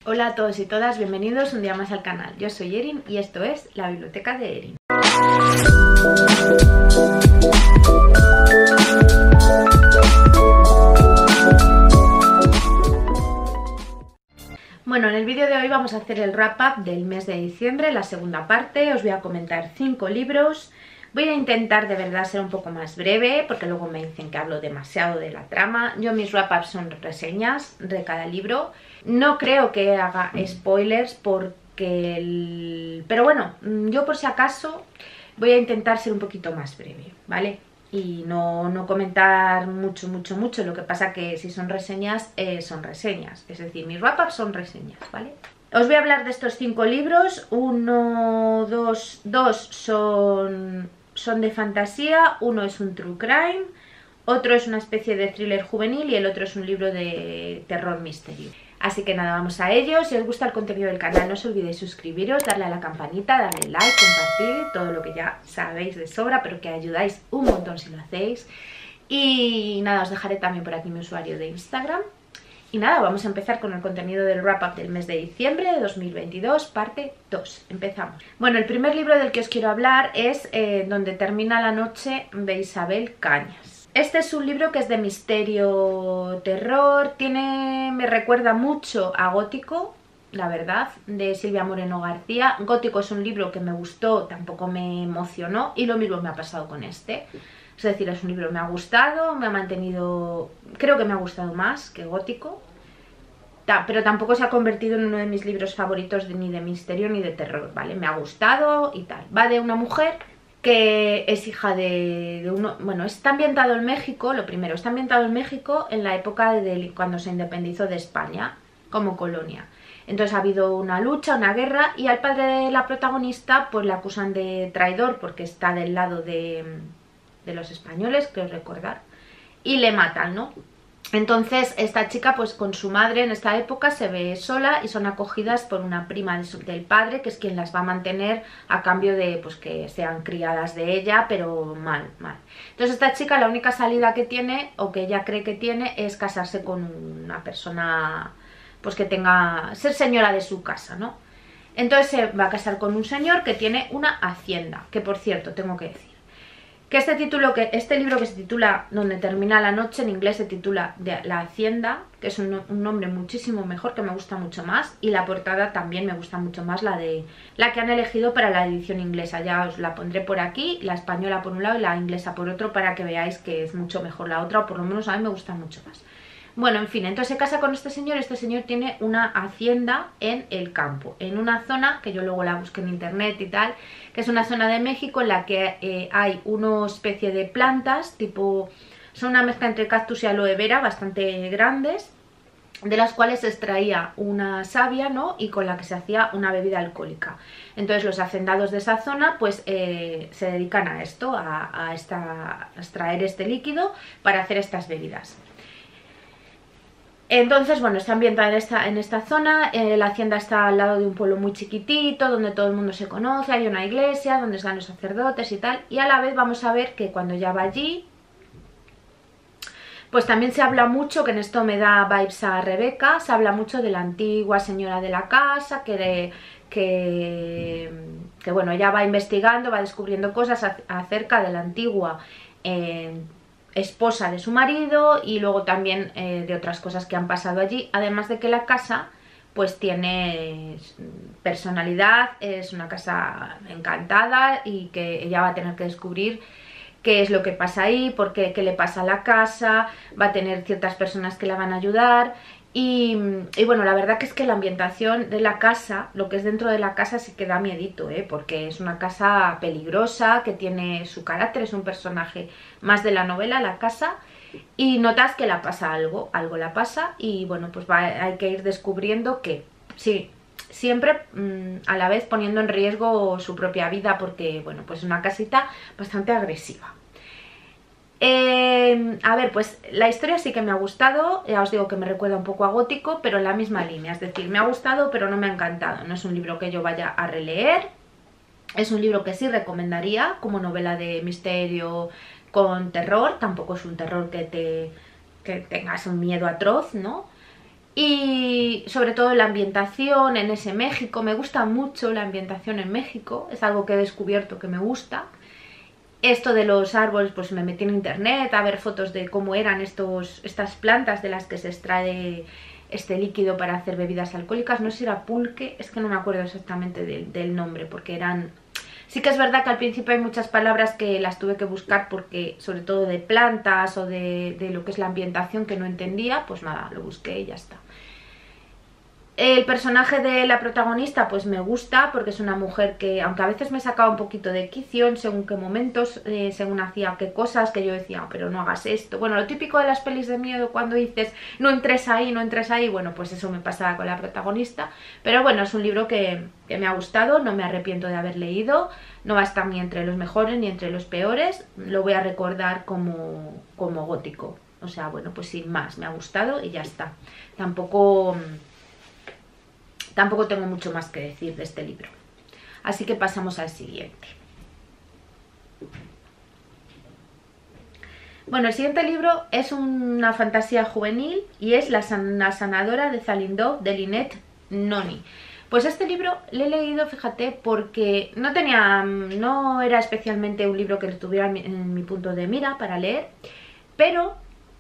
Hola a todos y todas, bienvenidos un día más al canal. Yo soy Erin y esto es la biblioteca de Erin. Bueno, en el vídeo de hoy vamos a hacer el wrap up del mes de diciembre, la segunda parte. Os voy a comentar 5 libros. Voy a intentar de verdad ser un poco más breve, porque luego me dicen que hablo demasiado de la trama. Yo mis wrap-ups son reseñas de cada libro. No creo que haga spoilers porque... Pero bueno, yo por si acaso voy a intentar ser un poquito más breve, ¿vale? Y no comentar mucho. Lo que pasa que si son reseñas, son reseñas. Es decir, mis wrap-ups son reseñas, ¿vale? Os voy a hablar de estos 5 libros. Dos son de fantasía, uno es un true crime, otro es una especie de thriller juvenil y el otro es un libro de terror misterio. Así que nada, vamos a ello. Si os gusta el contenido del canal, no os olvidéis suscribiros, darle a la campanita, darle like, compartir, todo lo que ya sabéis de sobra, pero que ayudáis un montón si lo hacéis. Y nada, os dejaré también por aquí mi usuario de Instagram. Y nada, vamos a empezar con el contenido del wrap-up del mes de diciembre de 2022, parte 2. Empezamos. Bueno, el primer libro del que os quiero hablar es Donde termina la noche, de Isabel Cañas. Este es un libro que es de misterio, terror, me recuerda mucho a Gótico, la verdad, de Silvia Moreno García. Gótico es un libro que me gustó, tampoco me emocionó, y lo mismo me ha pasado con este. Es decir, es un libro que me ha gustado, me ha mantenido... Creo que me ha gustado más que Gótico, pero tampoco se ha convertido en uno de mis libros favoritos ni de misterio ni de terror, ¿vale? Me ha gustado y tal. Va de una mujer que es hija de uno... Bueno, está ambientado en México, lo primero, está ambientado en México en la época de cuando se independizó de España como colonia. Entonces ha habido una lucha, una guerra, y al padre de la protagonista pues le acusan de traidor porque está del lado de los españoles, creo recordar, y le matan, ¿no? Entonces esta chica pues con su madre en esta época se ve sola y son acogidas por una prima del padre, que es quien las va a mantener a cambio de pues que sean criadas de ella, pero mal. Entonces esta chica la única salida que tiene, o que ella cree que tiene, es casarse con una persona pues que ser señora de su casa, ¿no? Entonces se va a casar con un señor que tiene una hacienda, que por cierto tengo que decir que este libro que se titula Donde termina la noche, en inglés se titula La Hacienda, que es un nombre muchísimo mejor, que me gusta mucho más, y la portada también me gusta mucho más, la que han elegido para la edición inglesa. Ya os la pondré por aquí, la española por un lado y la inglesa por otro, para que veáis que es mucho mejor la otra, o por lo menos a mí me gusta mucho más. Bueno, en fin, entonces se casa con este señor tiene una hacienda en el campo, en una zona, que yo luego la busqué en internet y tal, que es una zona de México en la que hay una especie de plantas, son una mezcla entre cactus y aloe vera, bastante grandes, de las cuales se extraía una savia, ¿no? Y con la que se hacía una bebida alcohólica. Entonces los hacendados de esa zona pues se dedican a esto, a extraer este líquido para hacer estas bebidas. Entonces, bueno, está ambientada en esta zona. La hacienda está al lado de un pueblo muy chiquitito, donde todo el mundo se conoce, hay una iglesia donde están los sacerdotes y tal, y a la vez vamos a ver que cuando ya va allí, pues también se habla mucho, que en esto me da vibes a Rebeca, se habla mucho de la antigua señora de la casa, que bueno, ella va investigando, va descubriendo cosas acerca de la antigua esposa de su marido, y luego también de otras cosas que han pasado allí, además de que la casa pues tiene personalidad, es una casa encantada y que ella va a tener que descubrir qué es lo que pasa ahí, qué le pasa a la casa, va a tener ciertas personas que la van a ayudar. Y bueno, la verdad que es que la ambientación de la casa, lo que es dentro de la casa, sí que da miedito, porque es una casa peligrosa, que tiene su carácter, es un personaje más de la novela, la casa, y notas que la pasa algo la pasa, y bueno, pues hay que ir descubriendo que, sí, siempre a la vez poniendo en riesgo su propia vida, porque bueno, pues es una casita bastante agresiva. A ver, pues la historia sí que me ha gustado, ya os digo que me recuerda un poco a Gótico, pero en la misma línea, es decir, me ha gustado pero no me ha encantado. No es un libro que yo vaya a releer, es un libro que sí recomendaría como novela de misterio con terror, tampoco es un terror que tengas un miedo atroz, ¿no? Y sobre todo la ambientación en ese México, me gusta mucho la ambientación en México, es algo que he descubierto que me gusta. Esto de los árboles, pues me metí en internet a ver fotos de cómo eran estas plantas de las que se extrae este líquido para hacer bebidas alcohólicas. No sé si era pulque, es que no me acuerdo exactamente del nombre, porque eran... Sí que es verdad que al principio hay muchas palabras que las tuve que buscar porque, sobre todo de plantas o de lo que es la ambientación, que no entendía, pues nada, lo busqué y ya está. El personaje de la protagonista pues me gusta porque es una mujer que, aunque a veces me sacaba un poquito de quicio en según qué momentos, según hacía qué cosas, que yo decía, "Oh, pero no hagas esto". Bueno, lo típico de las pelis de miedo cuando dices, no entres ahí, no entres ahí, bueno, pues eso me pasaba con la protagonista. Pero bueno, es un libro que me ha gustado, no me arrepiento de haber leído, no va a estar ni entre los mejores ni entre los peores, lo voy a recordar como gótico. O sea, bueno, pues sin más, me ha gustado y ya está. Tampoco tengo mucho más que decir de este libro. Así que pasamos al siguiente. Bueno, el siguiente libro es una fantasía juvenil y es La sanadora de Zalindov de Lynette Noni. Pues este libro le he leído, fíjate, porque no era especialmente un libro que estuviera en mi punto de mira para leer, pero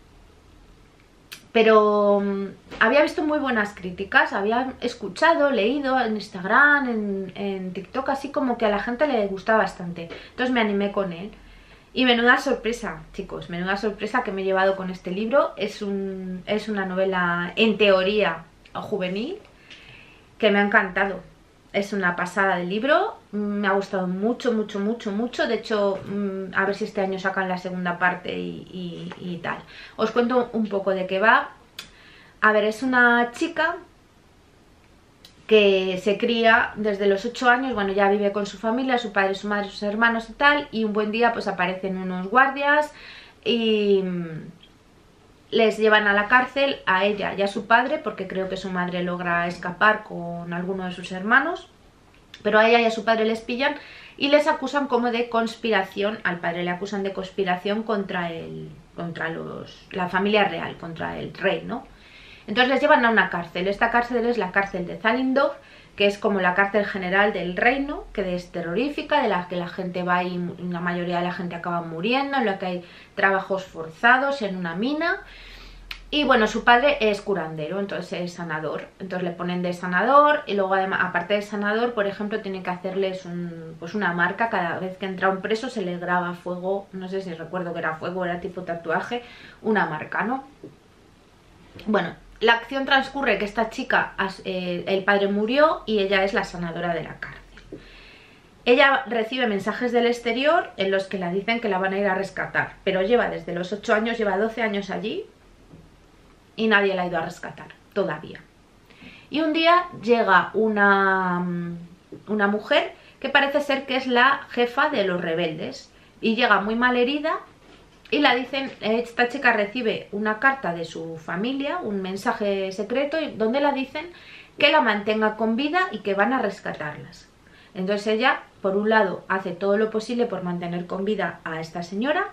había visto muy buenas críticas, había escuchado, leído en Instagram, en TikTok, así como que a la gente le gustaba bastante. Entonces me animé con él. Y menuda sorpresa, chicos, menuda sorpresa que me he llevado con este libro. Es una novela, en teoría, juvenil, que me ha encantado. Es una pasada de libro, me ha gustado mucho, mucho, mucho, mucho. De hecho, a ver si este año sacan la segunda parte y tal. Os cuento un poco de qué va. A ver, es una chica que se cría desde los 8 años, bueno, ya vive con su familia, su padre, su madre, sus hermanos y tal. Y un buen día pues aparecen unos guardias y les llevan a la cárcel a ella y a su padre, porque creo que su madre logra escapar con alguno de sus hermanos, pero a ella y a su padre les pillan y les acusan como de conspiración. Al padre le acusan de conspiración contra la familia real, contra el rey, ¿no? Entonces les llevan a una cárcel. Esta cárcel es la cárcel de Zalindov, que es como la cárcel general del reino, que es terrorífica, de la que la gente va y la mayoría de la gente acaba muriendo, en la que hay trabajos forzados en una mina. Y bueno, su padre es curandero, entonces es sanador. Entonces le ponen de sanador y luego además, aparte de sanador, por ejemplo, tiene que hacerles una marca. Cada vez que entra un preso se le graba a fuego, no sé si recuerdo que era fuego, era tipo tatuaje, una marca, ¿no? Bueno, la acción transcurre que esta chica, el padre murió y ella es la sanadora de la cárcel. Ella recibe mensajes del exterior en los que la dicen que la van a ir a rescatar, pero lleva desde los 8 años, lleva 12 años allí y nadie la ha ido a rescatar, todavía. Y un día llega una mujer que parece ser que es la jefa de los rebeldes y llega muy mal herida. Y la dicen, esta chica recibe una carta de su familia, un mensaje secreto, donde la dicen que la mantenga con vida y que van a rescatarlas. Entonces ella, por un lado, hace todo lo posible por mantener con vida a esta señora,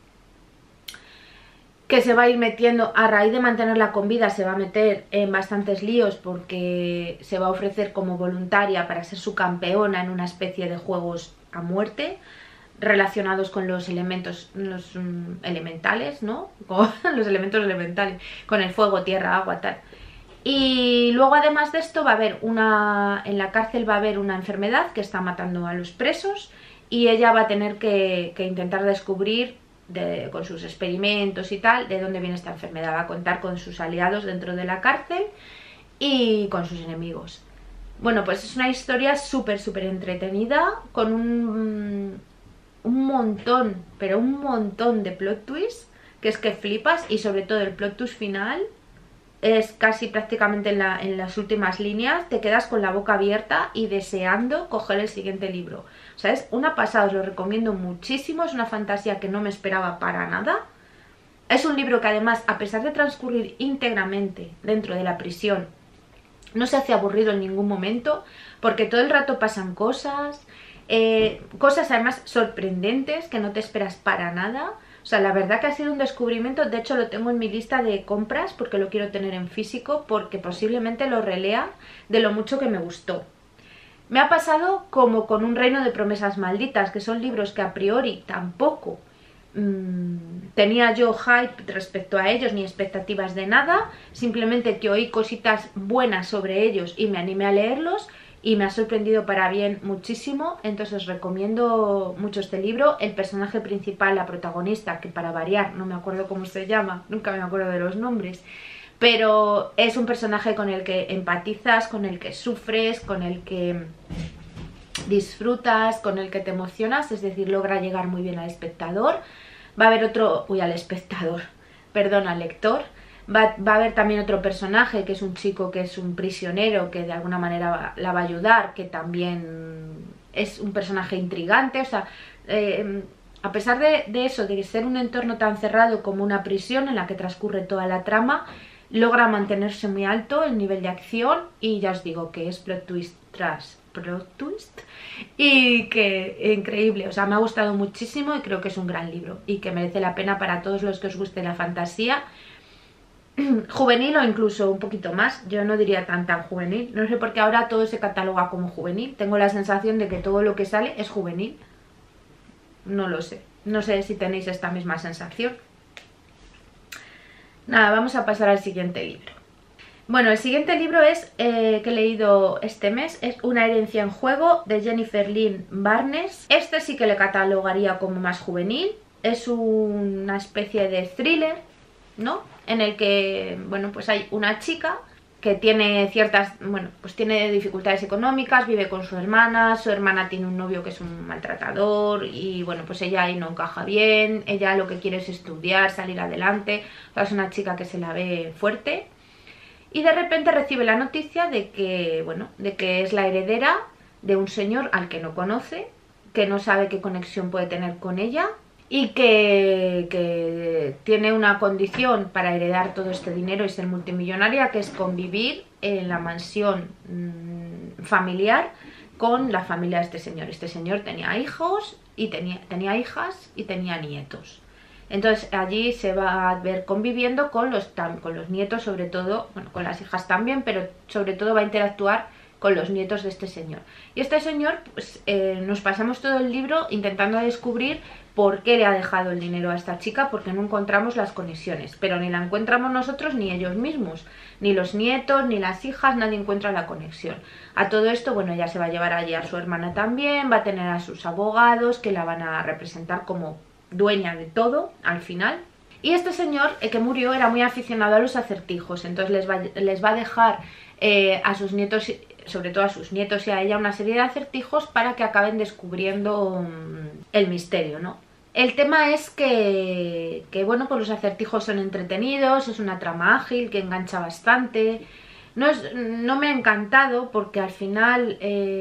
que se va a ir metiendo, a raíz de mantenerla con vida, se va a meter en bastantes líos porque se va a ofrecer como voluntaria para ser su campeona en una especie de juegos a muerte, relacionados con los elementales, ¿no? Con los elementos elementales, con el fuego, tierra, agua, tal. Y luego además de esto va a haber en la cárcel va a haber una enfermedad que está matando a los presos y ella va a tener que intentar descubrir con sus experimentos y tal de dónde viene esta enfermedad. Va a contar con sus aliados dentro de la cárcel y con sus enemigos. Bueno, pues es una historia súper, súper entretenida, con un montón, pero un montón de plot twists, que es que flipas. Y sobre todo el plot twist final es casi prácticamente en las últimas líneas, te quedas con la boca abierta y deseando coger el siguiente libro. O sea, es una pasada, os lo recomiendo muchísimo, es una fantasía que no me esperaba para nada. Es un libro que además, a pesar de transcurrir íntegramente dentro de la prisión, no se hace aburrido en ningún momento, porque todo el rato pasan cosas además sorprendentes que no te esperas para nada. O sea, la verdad que ha sido un descubrimiento. De hecho lo tengo en mi lista de compras porque lo quiero tener en físico, porque posiblemente lo relea de lo mucho que me gustó. Me ha pasado como con Un reino de promesas malditas, que son libros que a priori tampoco tenía yo hype respecto a ellos ni expectativas de nada, simplemente que oí cositas buenas sobre ellos y me animé a leerlos y me ha sorprendido para bien muchísimo. Entonces recomiendo mucho este libro. El personaje principal, la protagonista, que para variar no me acuerdo cómo se llama, nunca me acuerdo de los nombres, pero es un personaje con el que empatizas, con el que sufres, con el que disfrutas, con el que te emocionas, es decir, logra llegar muy bien al espectador. Va a haber al lector. Va a haber también otro personaje que es un chico que es un prisionero que de alguna manera la va a ayudar, que también es un personaje intrigante. O sea, a pesar de eso, de ser un entorno tan cerrado como una prisión en la que transcurre toda la trama, logra mantenerse muy alto el nivel de acción y ya os digo que es plot twist tras plot twist y que increíble. O sea, me ha gustado muchísimo y creo que es un gran libro y que merece la pena para todos los que os guste la fantasía juvenil o incluso un poquito más. Yo no diría tan juvenil, no sé por qué ahora todo se cataloga como juvenil. Tengo la sensación de que todo lo que sale es juvenil. No lo sé, no sé si tenéis esta misma sensación. Nada, vamos a pasar al siguiente libro. Bueno, el siguiente libro es que he leído este mes, es Una herencia en juego, de Jennifer Lynn Barnes. Este sí que le catalogaría como más juvenil. Es una especie de thriller, ¿no? En el que, bueno, pues hay una chica que tiene tiene dificultades económicas, vive con su hermana tiene un novio que es un maltratador y bueno, pues ella ahí no encaja bien, ella lo que quiere es estudiar, salir adelante, o sea, es una chica que se la ve fuerte y de repente recibe la noticia de que, bueno, de que es la heredera de un señor al que no conoce, que no sabe qué conexión puede tener con ella y que tiene una condición para heredar todo este dinero y ser multimillonaria, que es convivir en la mansión familiar con la familia de este señor. Este señor tenía hijos y tenía hijas y tenía nietos. Entonces allí se va a ver conviviendo con los nietos, sobre todo, bueno, con las hijas también, pero sobre todo va a interactuar con los nietos de este señor. Y este señor, pues nos pasamos todo el libro intentando descubrir por qué le ha dejado el dinero a esta chica, porque no encontramos las conexiones, pero ni la encontramos nosotros ni ellos mismos, ni los nietos, ni las hijas, nadie encuentra la conexión. A todo esto, bueno, ella se va a llevar allí a su hermana también, va a tener a sus abogados que la van a representar como dueña de todo al final. Y este señor que murió era muy aficionado a los acertijos, entonces les va a dejar a sus nietos, sobre todo a sus nietos y a ella, una serie de acertijos para que acaben descubriendo el misterio, ¿no? El tema es que bueno, pues los acertijos son entretenidos, es una trama ágil que engancha bastante. No me ha encantado porque al final,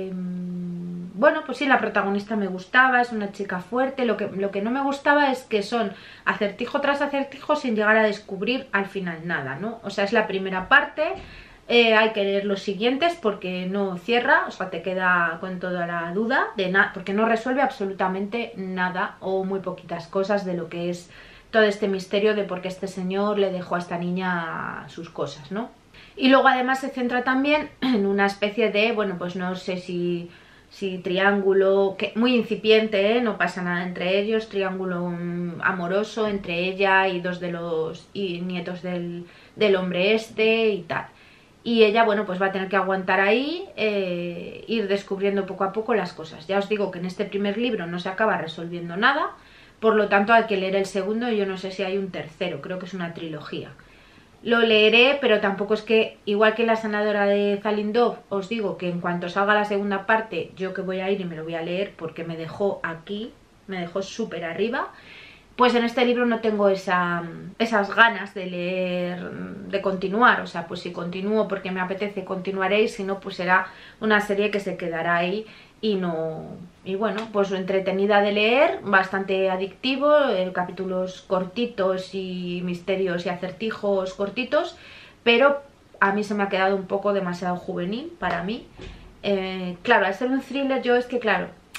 bueno, pues sí, la protagonista me gustaba, es una chica fuerte. Lo que no me gustaba es que son acertijo tras acertijo sin llegar a descubrir al final nada, ¿no? O sea, es la primera parte. Hay que leer los siguientes porque no cierra, o sea, te queda con toda la duda de nada, porque no resuelve absolutamente nada o muy poquitas cosas de lo que es todo este misterio de por qué este señor le dejó a esta niña sus cosas, ¿no? Y luego además se centra también en una especie de, bueno, pues no sé si triángulo, que muy incipiente, no pasa nada entre ellos, triángulo amoroso entre ella y dos de los nietos del hombre este y tal. Y ella, bueno, pues va a tener que aguantar ahí, ir descubriendo poco a poco las cosas. Ya os digo que en este primer libro no se acaba resolviendo nada, por lo tanto hay que leer el segundo y yo no sé si hay un tercero, creo que es una trilogía. Lo leeré, pero tampoco es que, igual que La sanadora de Zalindov, os digo que en cuanto salga la segunda parte, yo que voy a ir y me lo voy a leer porque me dejó aquí, me dejó súper arriba. Pues en este libro no tengo esas ganas de leer, de continuar. O sea, pues si continúo porque me apetece, continuaré, y si no, pues será una serie que se quedará ahí y no... Y bueno, pues entretenida de leer, bastante adictivo, capítulos cortitos y misterios y acertijos cortitos, pero a mí se me ha quedado un poco demasiado juvenil para mí. Claro, al ser un thriller yo es que, claro,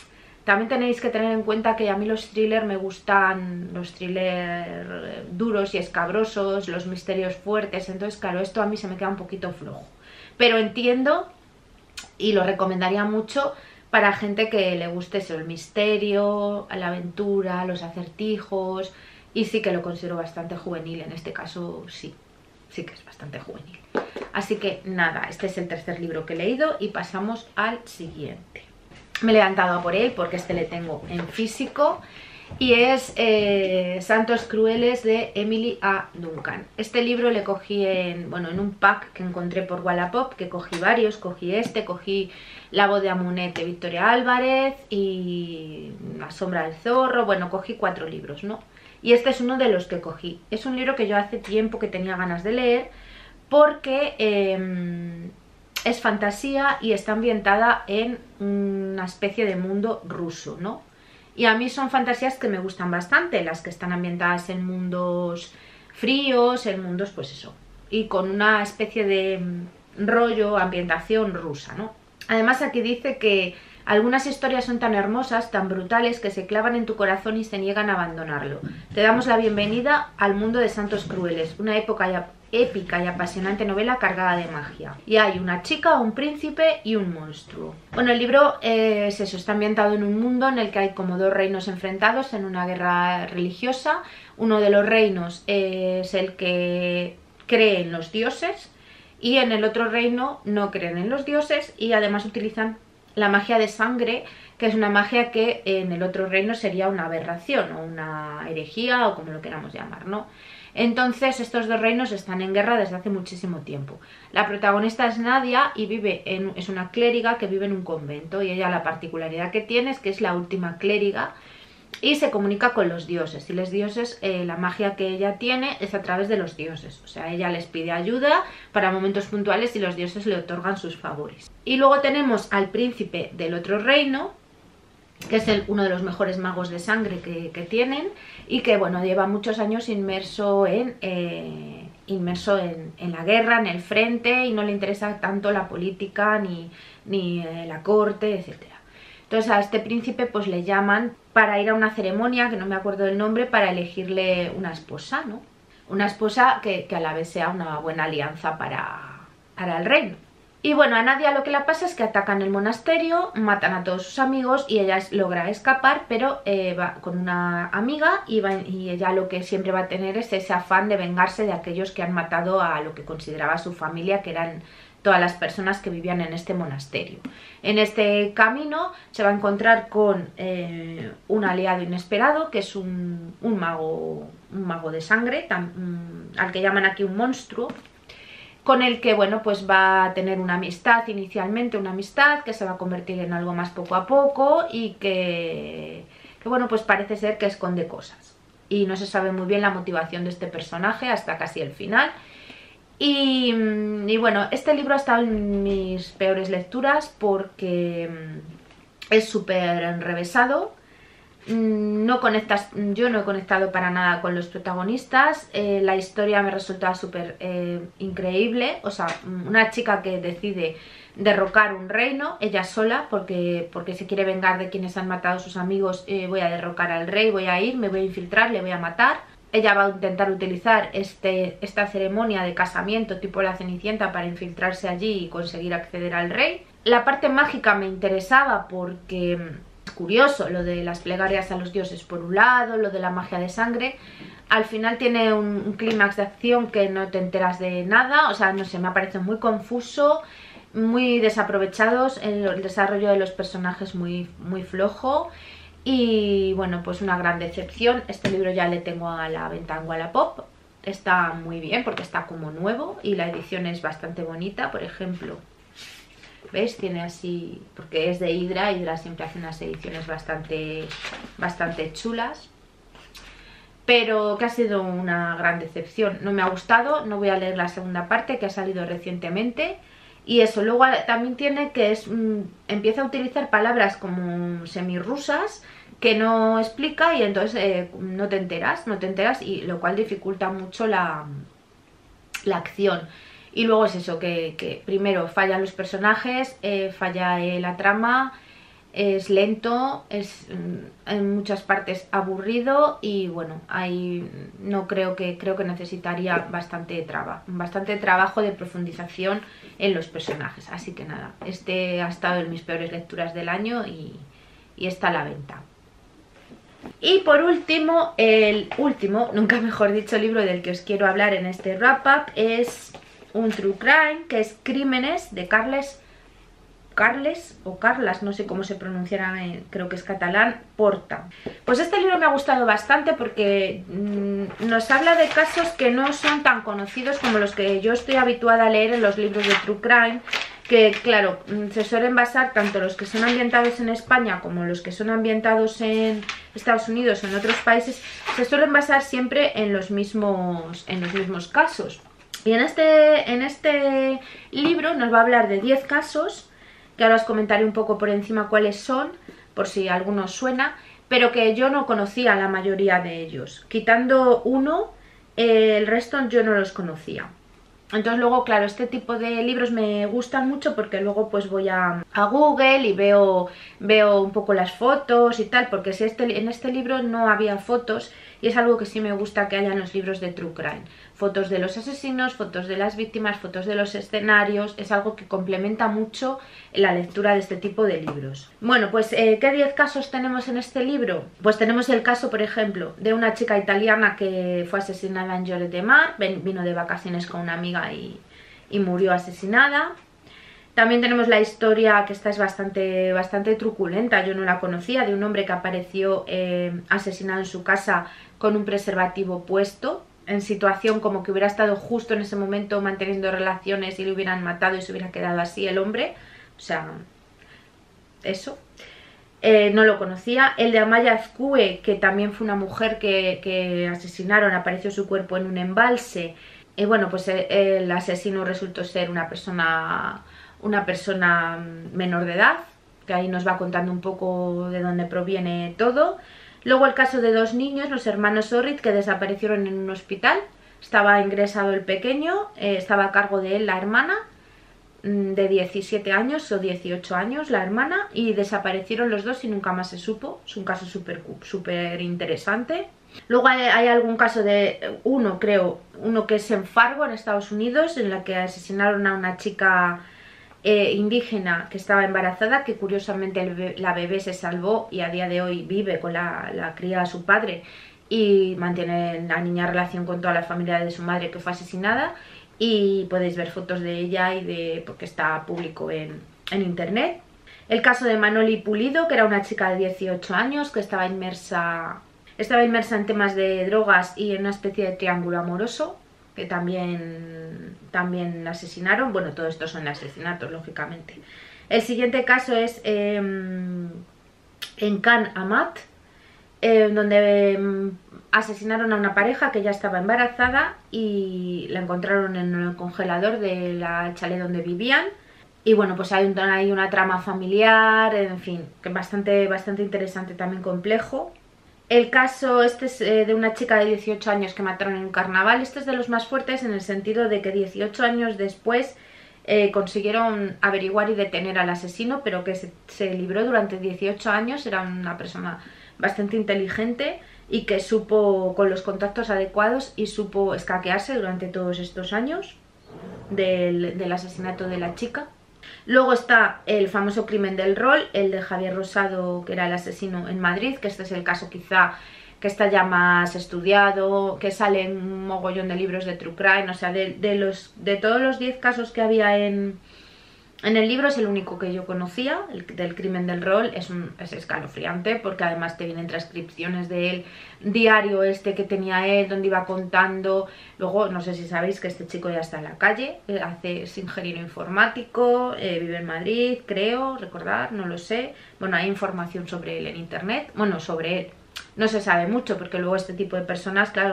También tenéis que tener en cuenta que a mí los thrillers me gustan, los thrillers duros y escabrosos, los misterios fuertes, entonces claro, esto a mí se me queda un poquito flojo. Pero entiendo y lo recomendaría mucho para gente que le guste eso, el misterio, la aventura, los acertijos, y sí que lo considero bastante juvenil, en este caso sí que es bastante juvenil. Así que nada, este es el tercer libro que he leído y pasamos al siguiente. Me he levantado a por él porque este le tengo en físico y es Santos Crueles de Emily A. Duncan. Este libro le cogí en un pack que encontré por Wallapop, que cogí varios, cogí cogí La voz de Amunet de Victoria Álvarez y La sombra del zorro, bueno, cogí 4 libros, ¿no? Y este es uno de los que cogí. Es un libro que yo hace tiempo que tenía ganas de leer porque es fantasía y está ambientada en una especie de mundo ruso, ¿no? Y a mí son fantasías que me gustan bastante, las que están ambientadas en mundos fríos, en mundos, pues eso, y con una especie de rollo, ambientación rusa, ¿no? Además aquí dice que algunas historias son tan hermosas, tan brutales, que se clavan en tu corazón y se niegan a abandonarlo. Te damos la bienvenida al mundo de Santos Crueles, una épica y apasionante novela cargada de magia. Y hay una chica, un príncipe y un monstruo. Bueno, el libro es eso, está ambientado en un mundo en el que hay como 2 reinos enfrentados en una guerra religiosa. Uno de los reinos es el que cree en los dioses y en el otro reino no creen en los dioses y además utilizan la magia de sangre, que es una magia que en el otro reino sería una aberración o una herejía o como lo queramos llamar, ¿no? Entonces estos 2 reinos están en guerra desde hace muchísimo tiempo. La protagonista es Nadia y es una clériga que vive en un convento y ella la particularidad que tiene es que es la última clériga y se comunica con los dioses. Y los dioses, la magia que ella tiene es a través de los dioses. O sea, ella les pide ayuda para momentos puntuales y los dioses le otorgan sus favores. Y luego tenemos al príncipe del otro reino, que es uno de los mejores magos de sangre que tienen y que, bueno, lleva muchos años inmerso en la guerra, en el frente, y no le interesa tanto la política ni la corte, etcétera. Entonces a este príncipe pues le llaman para ir a una ceremonia, que no me acuerdo del nombre, para elegirle una esposa, ¿no? Una esposa que a la vez sea una buena alianza para el reino. Y bueno, a Nadia lo que le pasa es que atacan el monasterio, matan a todos sus amigos y ella logra escapar, pero va con una amiga y ella lo que siempre va a tener es ese afán de vengarse de aquellos que han matado a lo que consideraba su familia, que eran todas las personas que vivían en este monasterio. En este camino se va a encontrar con un aliado inesperado, que es un mago de sangre, al que llaman aquí un monstruo, con el que, bueno, pues va a tener una amistad inicialmente, una amistad que se va a convertir en algo más poco a poco y que bueno, pues parece ser que esconde cosas. Y no se sabe muy bien la motivación de este personaje hasta casi el final. Y bueno, este libro ha estado en mis peores lecturas porque es súper enrevesado. Yo no he conectado para nada con los protagonistas. La historia me resulta súper increíble. O sea, una chica que decide derrocar un reino, ella sola, porque se quiere vengar de quienes han matado a sus amigos. Voy a derrocar al rey, voy a ir, me voy a infiltrar, le voy a matar. Ella va a intentar utilizar esta ceremonia de casamiento tipo la Cenicienta para infiltrarse allí y conseguir acceder al rey. La parte mágica me interesaba porque es curioso lo de las plegarias a los dioses por un lado, lo de la magia de sangre. Al final tiene un clímax de acción que no te enteras de nada, o sea, no sé, me parece muy confuso, muy desaprovechados, el desarrollo de los personajes muy flojo. Y bueno, pues una gran decepción. Este libro ya le tengo a la venta en Wallapop. Está muy bien porque está como nuevo y la edición es bastante bonita. Por ejemplo, ¿ves? Tiene así, porque es de Hydra. Hydra siempre hace unas ediciones bastante chulas. Pero que ha sido una gran decepción. No me ha gustado, no voy a leer la segunda parte que ha salido recientemente. Y eso, luego también tiene que empieza a utilizar palabras como semirrusas que no explica y entonces no te enteras y lo cual dificulta mucho la acción. Y luego es eso, que primero fallan los personajes, falla la trama, es lento, es en muchas partes aburrido y bueno, ahí no creo que necesitaría bastante trabajo de profundización en los personajes. Así que nada, este ha estado en mis peores lecturas del año y está a la venta. Y por último, el último, nunca mejor dicho, libro del que os quiero hablar en este wrap-up es un true crime, que es Crímenes, de Carles o Carlas, no sé cómo se pronunciará, creo que es catalán, Porta. Pues este libro me ha gustado bastante porque nos habla de casos que no son tan conocidos como los que yo estoy habituada a leer en los libros de true crime, que claro, se suelen basar tanto los que son ambientados en España como los que son ambientados en Estados Unidos o en otros países, se suelen basar siempre en los mismos casos. Y en este libro nos va a hablar de 10 casos, que ahora os comentaré un poco por encima cuáles son, por si alguno os suena, pero que yo no conocía la mayoría de ellos. Quitando uno, el resto yo no los conocía. Entonces luego, claro, este tipo de libros me gustan mucho porque luego pues voy a Google y veo un poco las fotos y tal, porque si en este libro no había fotos, y es algo que sí me gusta que haya en los libros de true crime. Fotos de los asesinos, fotos de las víctimas, fotos de los escenarios, es algo que complementa mucho la lectura de este tipo de libros. Bueno, pues ¿qué 10 casos tenemos en este libro? Pues tenemos el caso, por ejemplo, de una chica italiana que fue asesinada en Lloret de Mar, vino de vacaciones con una amiga y murió asesinada. También tenemos la historia, que esta es bastante truculenta, yo no la conocía, de un hombre que apareció asesinado en su casa con un preservativo puesto, en situación como que hubiera estado justo en ese momento manteniendo relaciones y le hubieran matado y se hubiera quedado así el hombre. O sea, eso. No lo conocía. El de Amaya Azcue, que también fue una mujer que asesinaron, apareció su cuerpo en un embalse. Y bueno, pues el asesino resultó ser una persona menor de edad, que ahí nos va contando un poco de dónde proviene todo. Luego el caso de 2 niños, los hermanos Orrit, que desaparecieron en un hospital. Estaba ingresado el pequeño, estaba a cargo de él la hermana, de 17 años o 18 años la hermana, y desaparecieron los dos y nunca más se supo. Es un caso súper interesante. Luego hay algún caso de uno que es en Fargo, en Estados Unidos, en la que asesinaron a una chica indígena que estaba embarazada, que curiosamente la bebé se salvó y a día de hoy vive con la cría a su padre y mantiene la niña relación con toda la familia de su madre, que fue asesinada, y podéis ver fotos de ella porque está público en internet. El caso de Manoli Pulido, que era una chica de 18 años que estaba inmersa en temas de drogas y en una especie de triángulo amoroso, que también asesinaron. Bueno, todo esto son asesinatos, lógicamente. El siguiente caso es en Can Amat, donde asesinaron a una pareja que ya estaba embarazada y la encontraron en el congelador del chalet donde vivían. Y bueno, pues hay una trama familiar, en fin, que bastante interesante, también complejo. El caso este es de una chica de 18 años que mataron en un carnaval. Este es de los más fuertes en el sentido de que 18 años después consiguieron averiguar y detener al asesino, pero que se libró durante 18 años. Era una persona bastante inteligente y que supo, con los contactos adecuados, y supo escaquearse durante todos estos años del asesinato de la chica. Luego está el famoso crimen del rol, el de Javier Rosado, que era el asesino en Madrid, que este es el caso quizá que está ya más estudiado, que sale en un mogollón de libros de true crime. O sea, de todos los 10 casos que había en el libro, es el único que yo conocía, el del crimen del rol. Es escalofriante porque además te vienen transcripciones del diario que tenía él, donde iba contando. Luego, no sé si sabéis que este chico ya está en la calle, es ingeniero informático, vive en Madrid, creo, recordar, no lo sé. Bueno, hay información sobre él en internet. Bueno, sobre él no se sabe mucho porque luego este tipo de personas, claro,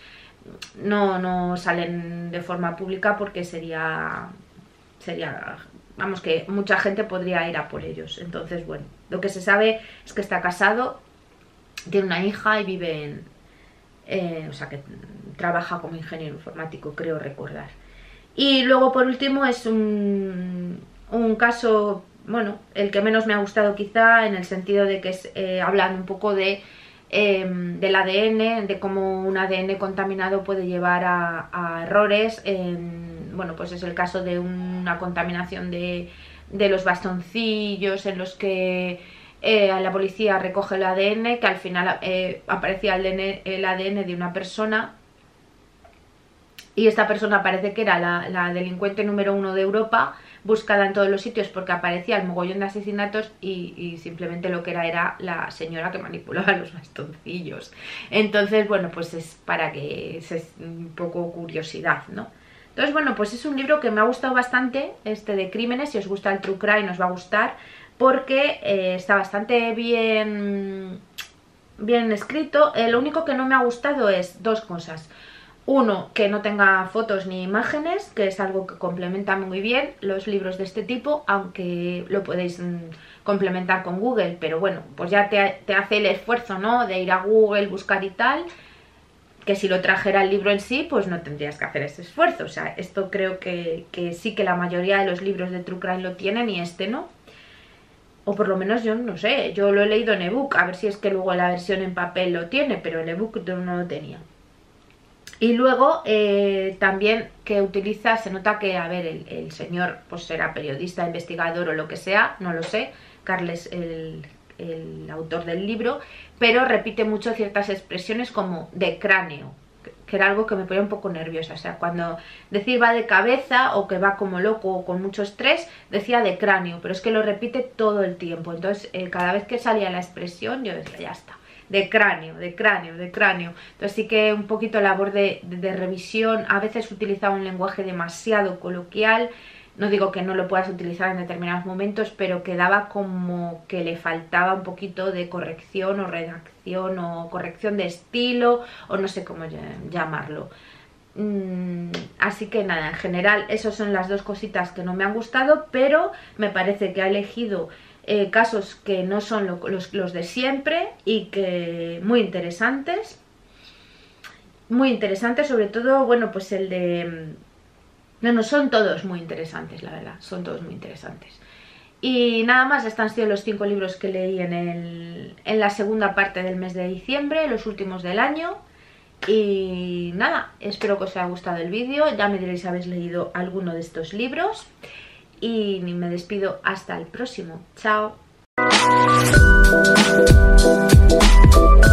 no salen de forma pública porque sería vamos, que mucha gente podría ir a por ellos. Entonces, bueno, lo que se sabe es que está casado, tiene una hija y vive o sea, que trabaja como ingeniero informático, creo recordar. Y luego, por último, es un caso bueno, el que menos me ha gustado quizá, en el sentido de que hablan un poco del ADN, de cómo un ADN contaminado puede llevar a errores. Bueno, pues es el caso de una contaminación de los bastoncillos, en los que la policía recoge el ADN, que al final aparecía el ADN de una persona, y esta persona parece que era la delincuente número 1 de Europa, buscada en todos los sitios porque aparecía el mogollón de asesinatos, y simplemente lo que era la señora que manipulaba los bastoncillos. Entonces, bueno, pues es para que es un poco curiosidad, ¿no? Entonces, bueno, pues es un libro que me ha gustado bastante, de crímenes. Si os gusta el True Crime os va a gustar, porque está bastante bien escrito. Lo único que no me ha gustado es dos cosas. Uno, que no tenga fotos ni imágenes, que es algo que complementa muy bien los libros de este tipo, aunque lo podéis complementar con Google, pero bueno, pues ya te hace el esfuerzo, ¿no?, de ir a Google, buscar y tal, que si lo trajera el libro en sí, pues no tendrías que hacer ese esfuerzo. O sea, esto creo que sí, que la mayoría de los libros de True Crime lo tienen y este no. O por lo menos yo no sé, yo lo he leído en ebook, a ver si es que luego la versión en papel lo tiene, pero el ebook no lo tenía. Y luego también que utiliza, se nota que, a ver, el señor pues será periodista, investigador o lo que sea, no lo sé, Carles, el autor del libro, pero repite mucho ciertas expresiones como de cráneo, que era algo que me ponía un poco nerviosa. O sea, cuando decir va de cabeza o que va como loco o con mucho estrés, decía de cráneo, pero es que lo repite todo el tiempo. Entonces cada vez que salía la expresión yo decía, ya está, de cráneo, de cráneo, de cráneo. Entonces sí que un poquito labor de revisión. A veces utilizaba un lenguaje demasiado coloquial. No digo que no lo puedas utilizar en determinados momentos, pero quedaba como que le faltaba un poquito de corrección o redacción o corrección de estilo, o no sé cómo llamarlo. Así que nada, en general esas son las dos cositas que no me han gustado, pero me parece que ha elegido casos que no son los de siempre, y que muy interesantes, sobre todo, bueno, pues el de... No, son todos muy interesantes, la verdad, son todos muy interesantes. Y nada más, estos han sido los 5 libros que leí en la segunda parte del mes de diciembre, los últimos del año. Y nada, espero que os haya gustado el vídeo, ya me diréis si habéis leído alguno de estos libros. Y me despido hasta el próximo. Chao.